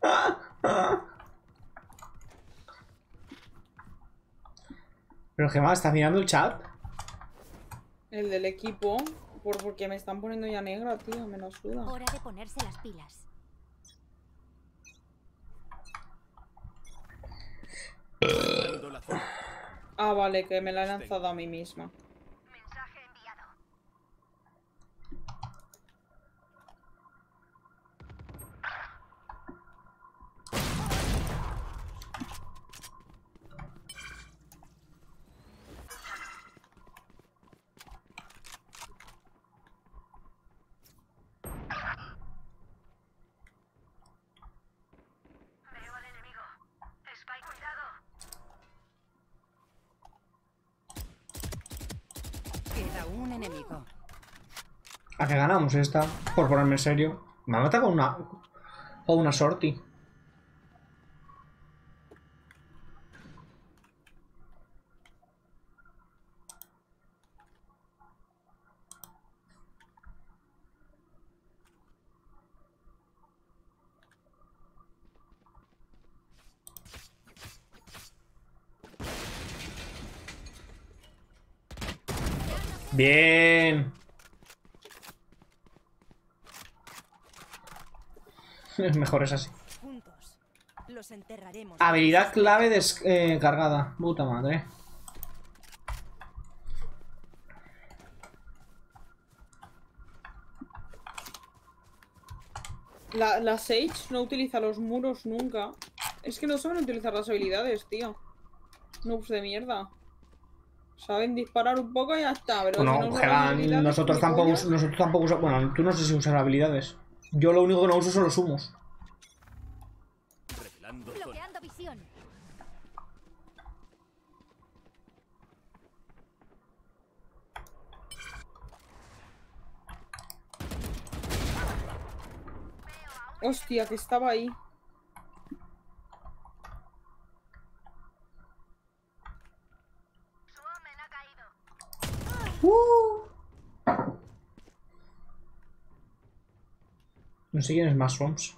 Pero Gemma, ¿estás mirando el chat? El del equipo, porque me están poniendo ya negra, tío, me lo suda. Hora de ponerse las pilas. Revelando la zona. Ah, vale, que me la he lanzado a mí misma. Mensaje enviado. Veo al enemigo. Spike, cuidado. Queda un enemigo. ¿A qué ganamos esta? Por ponerme en serio. Me ha matado con una... O una sortie. Bien. Mejor es así. Juntos. Los enterraremos. Habilidad clave descargada. Puta madre. La Sage no utiliza los muros nunca. Es que no saben utilizar las habilidades, tío. Noobs de mierda. Saben disparar un poco y ya está. Pero Bueno, si no usan Gemma, las habilidades, nosotros ni tampoco pollas. usamos... Bueno, tú no sé si usas habilidades. Yo lo único que no uso son los humos. Revelando zona. Bloqueando visión. Hostia, que estaba ahí. Su omen ha caído. No sé quién es más Swamps.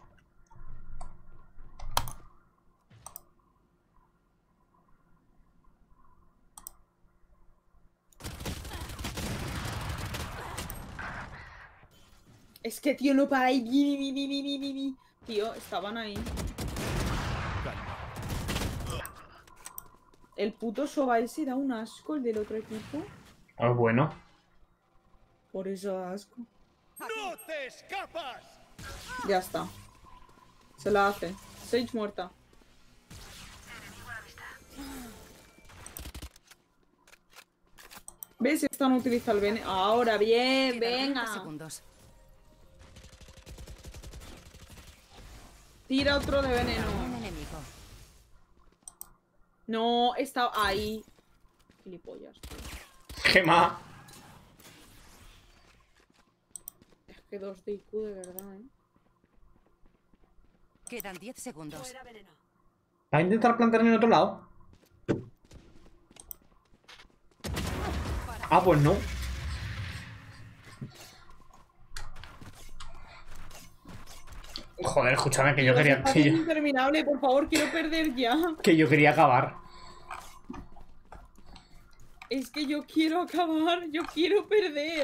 Es que, tío, no para ahí. Tío, estaban ahí. El puto Soba ese da un asco, el del otro equipo. Ah, bueno. Por eso da asco. ¡No te escapas! Ya está. Se la hace. Sage muerta. ¿Ves? Esta no utiliza el veneno. Ahora, bien, Quedan 30 venga. segundos. Tira otro de Un veneno. enemigo. No, está ahí. Gilipollas, tío. Gema. Es que 2 de IQ de verdad, ¿eh? Quedan 10 segundos. Fuera veneno. ¿Va a intentar plantar en otro lado? Ah, pues no. Joder, escúchame, que yo quería. Está Que bien yo, interminable, por favor, quiero perder ya. que yo quería acabar. Es que yo quiero acabar, yo quiero perder.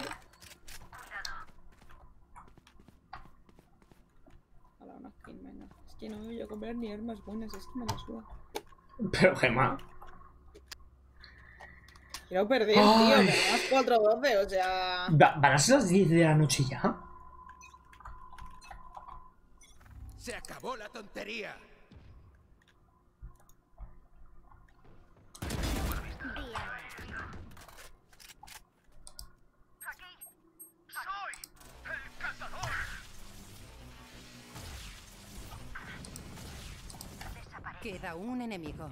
Hala, una skin, venga. Es que no me voy a comprar ni armas buenas, es que me la suda. Pero Gema. Quiero perder, tío, Ay. tenemos 4-12, o sea... ¿Van a ser las 10 de la noche ya? Se acabó la tontería. Queda un enemigo.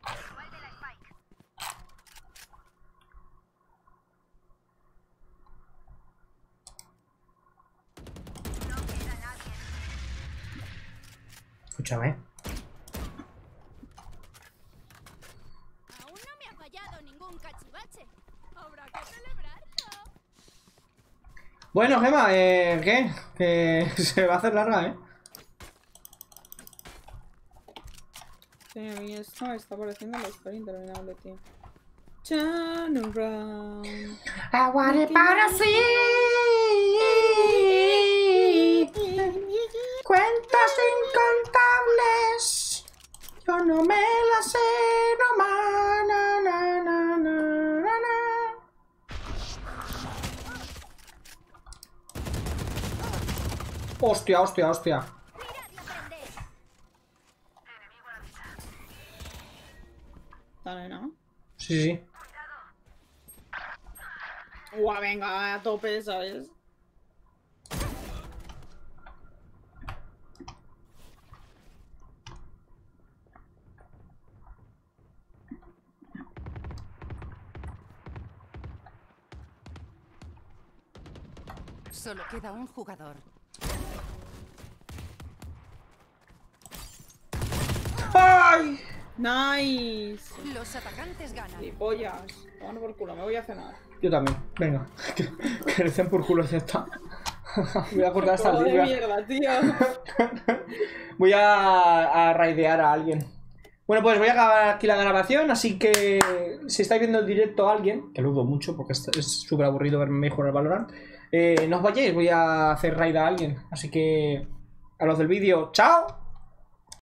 Escúchame. Aún no me ha fallado ningún cachivache. Habrá que celebrarlo. Bueno, Gema, ¿qué? Que se va a hacer larga, ¿eh? Sí, a mí esto me está pareciendo la historia interminable, tío. Turn around. I want it para sí. Cuentas incontables. Yo no me las sé nomás. Na, na, na, na, na, na. Hostia, hostia, hostia. Dale, ¿no? Sí, sí. Guau, venga, a tope, ¿sabes? Solo queda un jugador. ¡Ay! Nice. Los atacantes ganan. Y pollas. Tomando por culo, me voy a cenar. Yo también. Venga. Que le den por culo, ya está. Voy a cortar esta Todo de libra. mierda, tío. Voy a raidear a alguien. Bueno, pues voy a acabar aquí la grabación, así que si estáis viendo el directo a alguien, que lo dudo mucho porque es súper aburrido verme jugar al Valorant, no os vayáis, voy a hacer raid a alguien. Así que a los del vídeo, ¡chao!